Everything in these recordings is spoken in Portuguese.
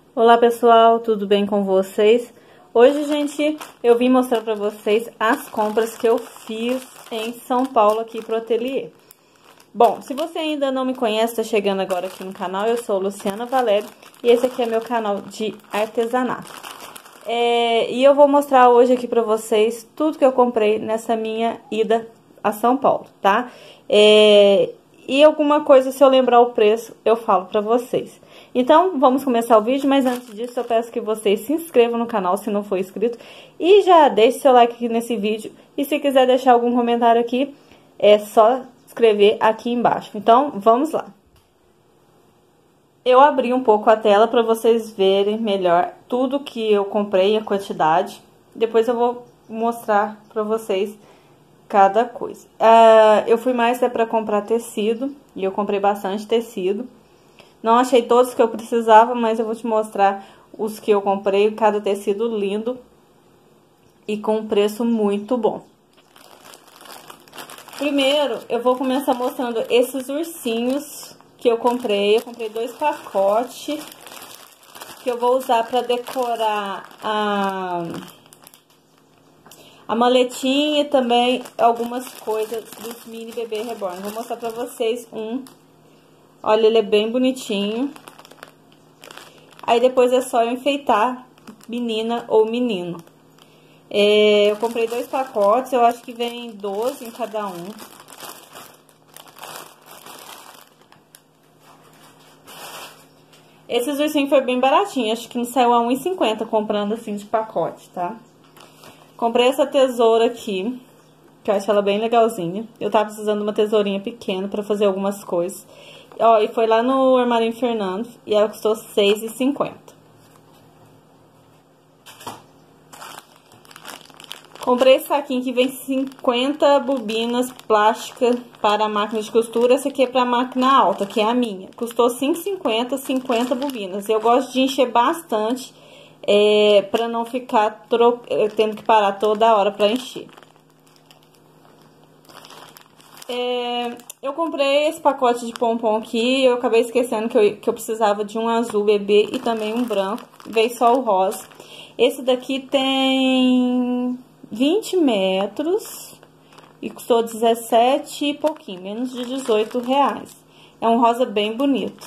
Olá pessoal, tudo bem com vocês? Hoje, gente, eu vim mostrar pra vocês as compras que eu fiz em São Paulo aqui pro ateliê. Bom, se você ainda não me conhece, tá chegando agora aqui no canal, eu sou Luciana Valério e esse aqui é meu canal de artesanato. E eu vou mostrar hoje aqui pra vocês tudo que eu comprei nessa minha ida a São Paulo, tá? E alguma coisa, se eu lembrar o preço, eu falo pra vocês. Então, vamos começar o vídeo, mas antes disso eu peço que vocês se inscrevam no canal se não for inscrito. E já deixe seu like aqui nesse vídeo. E se quiser deixar algum comentário aqui, é só escrever aqui embaixo. Então, vamos lá. Eu abri um pouco a tela para vocês verem melhor tudo que eu comprei, a quantidade. Depois eu vou mostrar para vocês cada coisa. Eu fui mais para comprar tecido e eu comprei bastante tecido. Não achei todos que eu precisava, mas eu vou te mostrar os que eu comprei, cada tecido lindo e com um preço muito bom. Primeiro, eu vou começar mostrando esses ursinhos que eu comprei. Eu comprei 2 pacotes que eu vou usar para decorar a maletinha e também algumas coisas dos mini bebê reborn. Vou mostrar pra vocês um. Olha, ele é bem bonitinho. Aí depois é só eu enfeitar menina ou menino. Eu comprei 2 pacotes, eu acho que vem 12 em cada um. Esses ursinhos foi bem baratinho, acho que não saiu a R$1,50 comprando assim de pacote, tá? Comprei essa tesoura aqui, que eu acho ela bem legalzinha. Eu tava precisando de uma tesourinha pequena pra fazer algumas coisas. Ó, e foi lá no Armarinho Fernando e ela custou R$6,50. Comprei esse saquinho que vem 50 bobinas plásticas para a máquina de costura. Essa aqui é para a máquina alta, que é a minha. Custou R$5,50, 50 bobinas. Eu gosto de encher bastante, para não ficar tendo que parar toda hora para encher. Eu comprei esse pacote de pompom aqui, eu acabei esquecendo que eu precisava de um azul bebê e também um branco, veio só o rosa. Esse daqui tem 20 metros e custou 17 e pouquinho, menos de R$18. É um rosa bem bonito.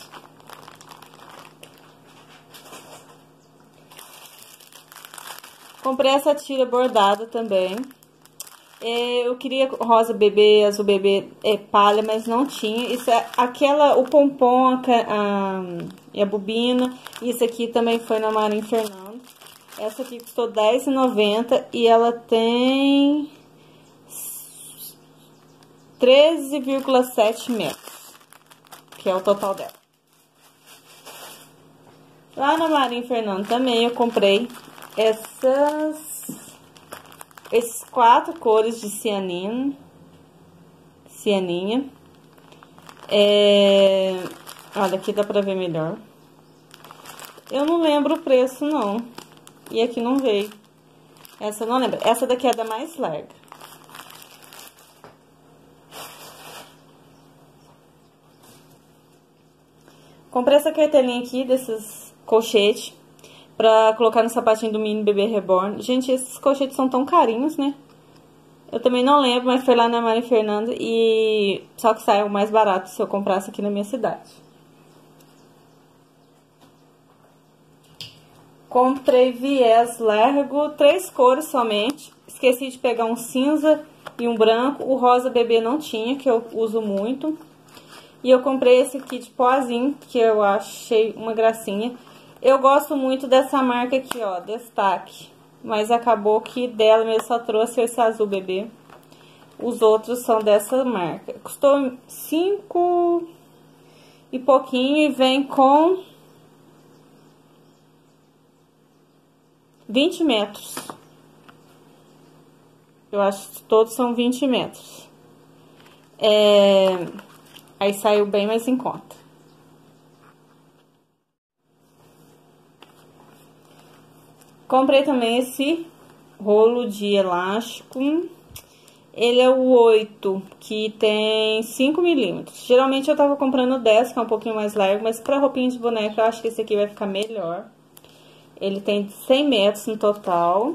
Comprei essa tira bordada também. Eu queria rosa bebê, azul bebê, palha, mas não tinha. Isso é o pompom e a bobina. Isso aqui também foi na Armarinho Fernando. Essa aqui custou R$10,90 e ela tem 13,7 metros, que é o total dela. Lá na Armarinho Fernando também eu comprei esses 4 cores de cianinha. Olha, aqui dá pra ver melhor. Eu não lembro o preço, não. E aqui não veio. Essa eu não lembro. Essa daqui é da mais larga. Comprei essa cartelinha aqui, desses colchetes, pra colocar no sapatinho do mini bebê reborn. Gente, esses colchetes são tão carinhos, né? Eu também não lembro, mas foi lá na Armarinho Fernando e só que saiu mais barato se eu comprasse aqui na minha cidade. Comprei viés largo, 3 cores somente. Esqueci de pegar um cinza e um branco. O rosa bebê não tinha, que eu uso muito. E eu comprei esse aqui de pozinho, que eu achei uma gracinha. Eu gosto muito dessa marca aqui, ó, Destaque. Mas acabou que dela mesmo só trouxe esse azul bebê. Os outros são dessa marca. Custou 5 e pouquinho e vem com 20 metros. Eu acho que todos são 20 metros. Aí saiu bem mais em conta. Comprei também esse rolo de elástico. Ele é o 8, que tem 5 milímetros. Geralmente eu tava comprando 10, que é um pouquinho mais largo, mas pra roupinha de boneca eu acho que esse aqui vai ficar melhor. Ele tem 100 metros no total.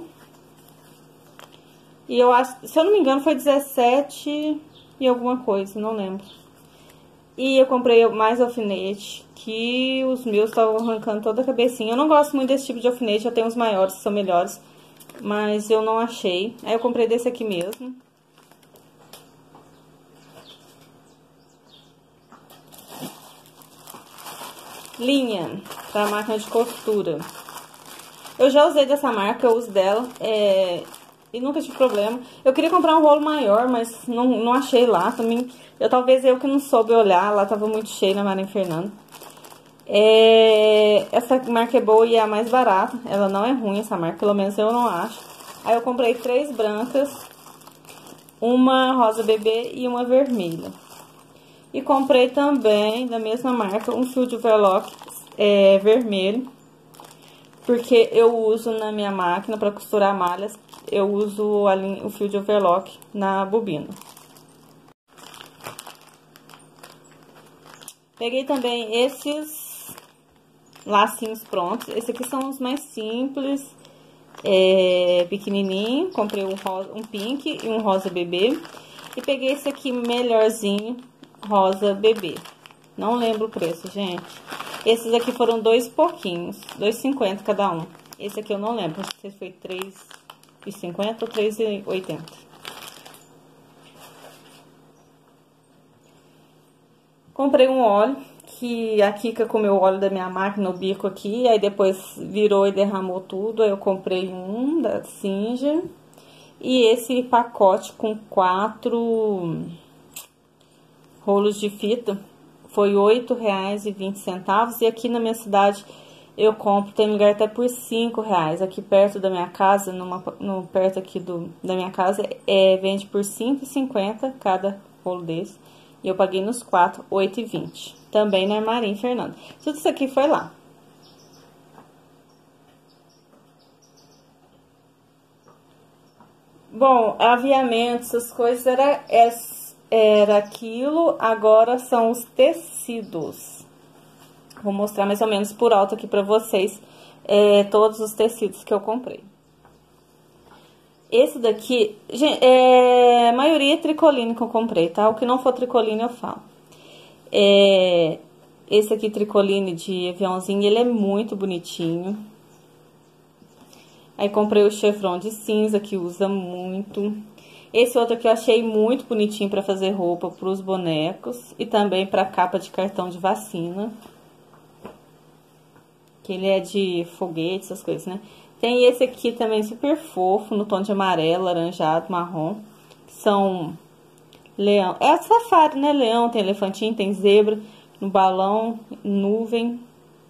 E eu acho, se eu não me engano, foi 17 e alguma coisa, não lembro. E eu comprei mais alfinete, que os meus estavam arrancando toda a cabecinha. Eu não gosto muito desse tipo de alfinete, eu tenho uns maiores que são melhores, mas eu não achei. Aí eu comprei desse aqui mesmo. Linha para máquina de costura. Eu já usei dessa marca, eu uso dela, e nunca tive problema. Eu queria comprar um rolo maior, mas não achei lá também. Talvez eu que não soube olhar, lá tava muito cheio na Maria Fernanda. Essa marca é boa e é a mais barata. Ela não é ruim, essa marca, pelo menos eu não acho. Aí eu comprei 3 brancas, uma rosa bebê e uma vermelha. E comprei também, da mesma marca, um fio de overlock vermelho. Porque eu uso na minha máquina para costurar malhas, eu uso o fio de overlock na bobina. Peguei também esses lacinhos prontos. Esses aqui são os mais simples, pequenininho. Comprei um pink e um rosa bebê. E peguei esse aqui melhorzinho, rosa bebê. Não lembro o preço, gente. Esses aqui foram 2 pouquinhos, R$2,50 cada um. Esse aqui eu não lembro, acho que foi R$3,50 ou R$3,80. Comprei um óleo, que a Kika comeu o óleo da minha máquina, no bico aqui, aí depois virou e derramou tudo. Aí eu comprei um da Singer. E esse pacote com 4 rolos de fita foi R$8,20. E aqui na minha cidade eu compro, tem lugar até por R$5. Aqui perto da minha casa, perto aqui da minha casa, vende por R$5,50 cada rolo desse. E eu paguei nos 4, R$8,20. Também na Maria Fernanda. Tudo isso aqui foi lá. Bom, aviamento, essas coisas era aquilo, agora são os tecidos. Vou mostrar mais ou menos por alto aqui pra vocês, todos os tecidos que eu comprei. Esse daqui, gente, a maioria é tricoline que eu comprei, tá? O que não for tricoline eu falo. Esse aqui, tricoline de aviãozinho, ele é muito bonitinho. Aí comprei o chevron de cinza, que usa muito. Esse outro aqui eu achei muito bonitinho pra fazer roupa pros bonecos. E também pra capa de cartão de vacina. Que ele é de foguete, essas coisas, né? Tem esse aqui também super fofo, no tom de amarelo, laranjado, marrom. Que são leão. É safari, né? Leão, tem elefantinho, tem zebra, no balão, nuvem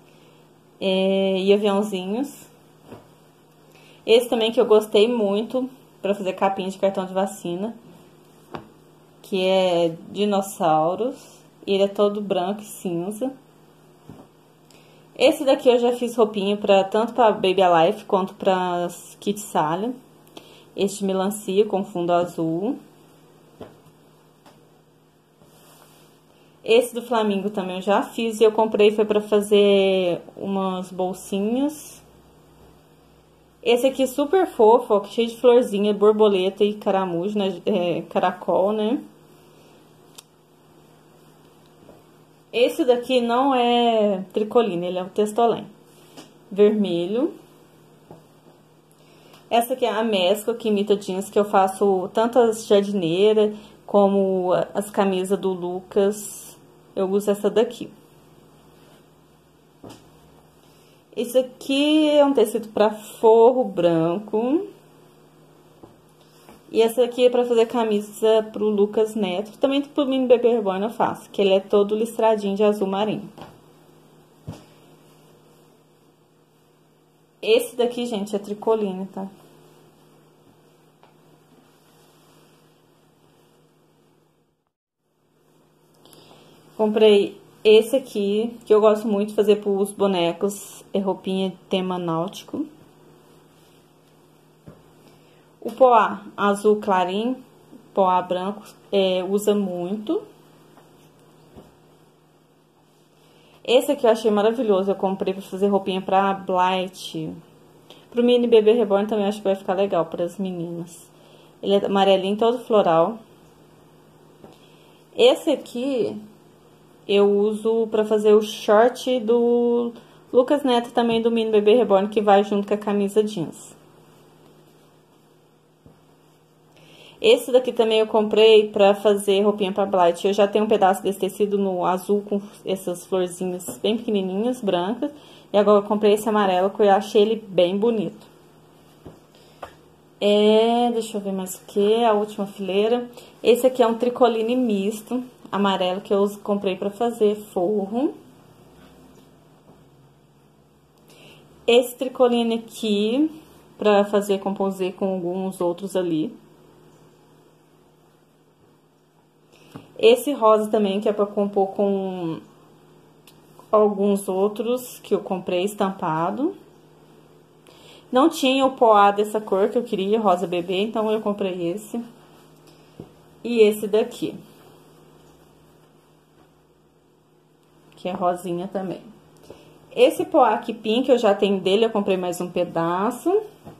e aviãozinhos. Esse também que eu gostei muito pra fazer capinha de cartão de vacina, que é dinossauros. E ele é todo branco e cinza. Esse daqui eu já fiz roupinha tanto pra Baby Alive quanto pra Kit Salia. Este melancia com fundo azul. Esse do Flamingo também eu já fiz e eu comprei, foi pra fazer umas bolsinhas. Esse aqui super fofo, ó, cheio de florzinha, borboleta e caramujo, né? Caracol, né? Esse daqui não é tricoline, ele é o Testolém. Vermelho. Essa aqui é a mescla que imita jeans, que eu faço tanto as jardineiras como as camisas do Lucas. Eu uso essa daqui. Esse aqui é um tecido para forro branco. E essa aqui é para fazer camisa pro Lucas Neto. Também pro Mini Bebê Reborn eu faço, que ele é todo listradinho de azul marinho. Esse daqui, gente, é tricoline, tá? Comprei esse aqui, que eu gosto muito de fazer pros bonecos, é roupinha de tema náutico. O poá azul clarinho, poá branco, usa muito. Esse aqui eu achei maravilhoso, eu comprei pra fazer roupinha pra Blight. Pro mini bebê reborn também acho que vai ficar legal para as meninas. Ele é amarelinho, todo floral. Esse aqui eu uso pra fazer o short do Lucas Neto, também do mini bebê reborn, que vai junto com a camisa jeans. Esse daqui também eu comprei pra fazer roupinha pra Blight. Eu já tenho um pedaço desse tecido no azul com essas florzinhas bem pequenininhas, brancas. E agora eu comprei esse amarelo, que eu achei ele bem bonito. Deixa eu ver mais o que, a última fileira. Esse aqui é um tricoline misto, amarelo, que eu comprei pra fazer forro. Esse tricoline aqui, pra fazer composê com alguns outros ali. Esse rosa também, que é pra compor com alguns outros que eu comprei estampado. Não tinha o poá dessa cor que eu queria, rosa bebê, então eu comprei esse. E esse daqui, que é rosinha também. Esse poá aqui pink, eu já tenho dele, eu comprei mais um pedaço.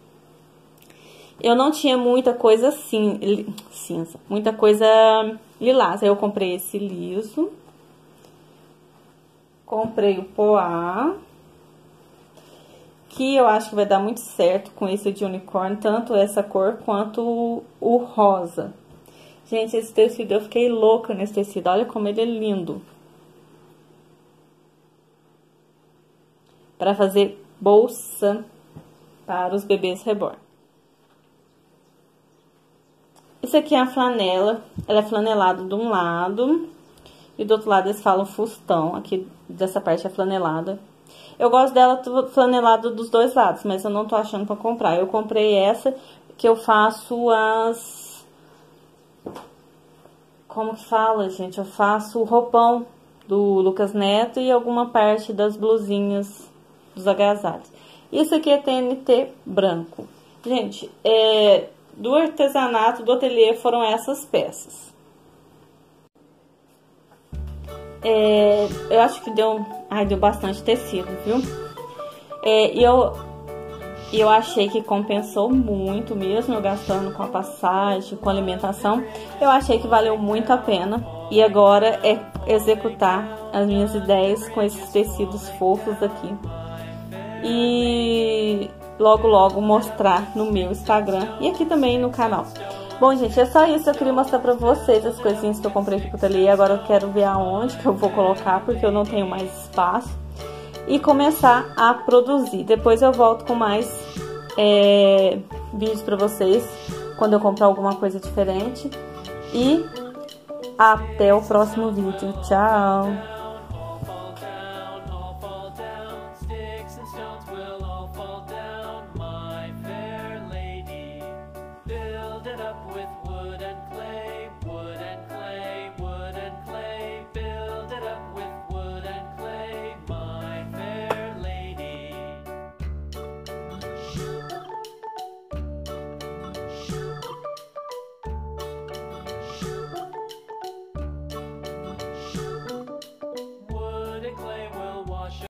Eu não tinha muita coisa assim, cinza, muita coisa lilás. Aí eu comprei esse liso. Comprei o poá, que eu acho que vai dar muito certo com esse de unicórnio, tanto essa cor quanto o rosa. Gente, esse tecido, eu fiquei louca nesse tecido, olha como ele é lindo. Para fazer bolsa para os bebês reborn. Esse aqui é a flanela, ela é flanelada de um lado e do outro lado eles falam fustão, aqui dessa parte é flanelada. Eu gosto dela flanelada dos dois lados, mas eu não tô achando pra comprar. Eu comprei essa que eu faço as... Como que fala, gente? Eu faço o roupão do Lucas Neto e alguma parte das blusinhas dos agasalhos. Isso aqui é TNT branco. Gente, do artesanato, do ateliê, foram essas peças. Eu acho que deu bastante tecido, viu? E eu achei que compensou muito mesmo, eu gastando com a passagem, com a alimentação. Eu achei que valeu muito a pena. E agora é executar as minhas ideias com esses tecidos fofos aqui. E logo, logo mostrar no meu Instagram e aqui também no canal. Bom, gente, é só isso. Eu queria mostrar pra vocês as coisinhas que eu comprei aqui pro ateliê. Agora eu quero ver aonde que eu vou colocar, porque eu não tenho mais espaço. E começar a produzir. Depois eu volto com mais vídeos pra vocês, quando eu comprar alguma coisa diferente. E até o próximo vídeo. Tchau!